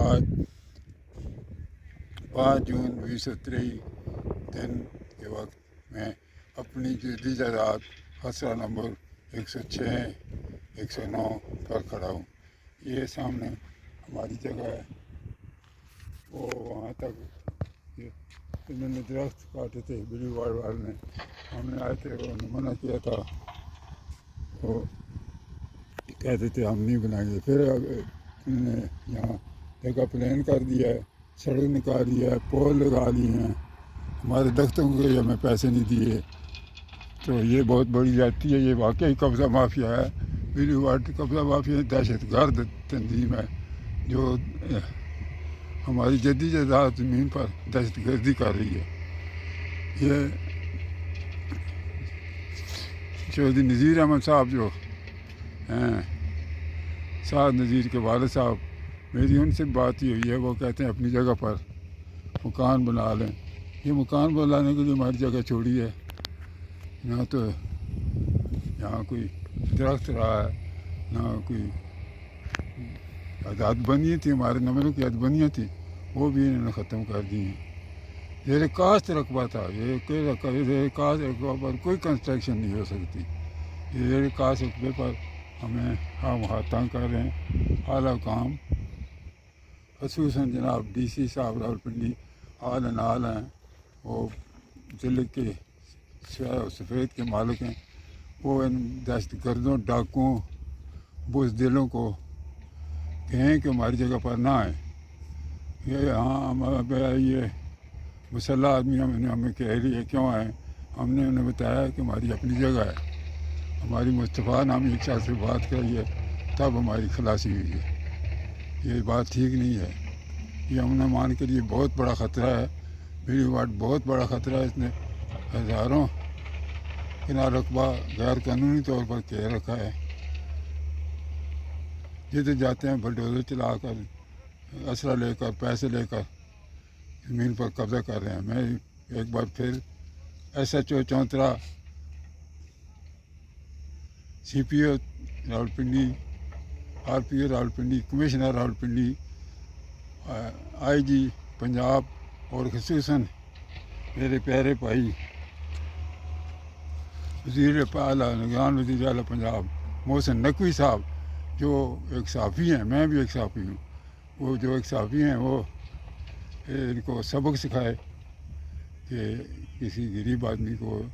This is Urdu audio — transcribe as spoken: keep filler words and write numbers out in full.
آج پانچ جون بیس سو تریئی دن کے وقت میں اپنی جدید جائیداد خسرہ نمبر ایک سو چھ ایک سو نو پر کھڑا ہوں۔ یہ سامنے ہماری جگہ ہے، وہ وہاں تک انہوں نے درخت کاٹے تھے بلیوورلڈ والے نے، ہم نے آئے تھے، انہوں نے منع کیا تھا، وہ کہتے تھے ہم نہیں بنائیں گے۔ پھر انہوں نے یہاں جگہ پلان کر دیا ہے، سڑک نکالی ہے، پول لگا لیے ہیں، ہمارے درختوں کے ہمیں پیسے نہیں دیے، تو یہ بہت بڑی جاتی ہے، یہ واقعی قبضہ مافیا ہے۔ بلیوورلڈ قبضہ مافیا دہشت گرد تنظیم ہے جو ہماری جدید جائیداد زمین پر دہشت گردی کر رہی ہے۔ یہ چوہدری نذیر احمد صاحب جو ہیں، ساتھ نذیر کے والد صاحب، میری ان سے بات ہی ہوئی ہے، وہ کہتے ہیں اپنی جگہ پر مکان بنا لیں۔ یہ مکان بنانے کے لیے ہماری جگہ چھوڑی ہے، نہ تو یہاں کوئی درخت رہا ہے، نہ کوئی حد بنی تھی، ہمارے نمبروں کی حد بنیاں تھیں، وہ بھی انہوں نے ختم کر دی ہیں۔ زیرکاشت رقبہ تھا، یہ زیرکاشت رقبہ پر کوئی کنسٹرکشن نہیں ہو سکتی۔ یہ زیرکاشت رقبے پر ہمیں ہم وہاں تنگ کر رہے ہیں۔ اعلیٰ کام خصوصاً جناب ڈی سی صاحب راولپنڈی حال نال ہیں، وہ ضلع کے سیاہ و سفید کے مالک ہیں، وہ ان دہشت گردوں، ڈاکوؤں، بزدلوں کو کہیں کہ ہماری جگہ پر نہ آئیں۔ یہ ہاں ہم یہ مسلح آدمی ہم نے ہمیں کہہ رہی ہے کیوں آئیں، ہم نے انہیں بتایا کہ ہماری اپنی جگہ ہے، ہماری مصطفیٰ نامی ایک شخص سے بات کری ہے، تب ہماری خلاصی ہوئی ہے۔ یہ بات ٹھیک نہیں ہے، یہ امن و امان کے لیے بہت بڑا خطرہ ہے۔ بلیوورلڈ بہت بڑا خطرہ ہے، اس نے ہزاروں کنال رقبہ غیر قانونی طور پر کہہ رکھا ہے۔ جدھر جاتے ہیں بلڈوزر چلا کر، اسلحہ لے کر، پیسے لے کر زمین پر قبضہ کر رہے ہیں۔ میں ایک بار پھر S H O Chontra, C P O Rawalpindi, R P O Rawalpindi, commissioner Rawalpindi, I G Punjab اور خصوصاً میرے پیارے بھائی وزیر اعلیٰ نگران وزیر اعلیٰ پنجاب محسن نقوی صاحب، جو ایک صحافی ہیں، میں بھی ایک صحافی ہوں، وہ جو ایک صحافی ہیں وہ ان کو سبق سکھائے کہ کسی غریب آدمی کو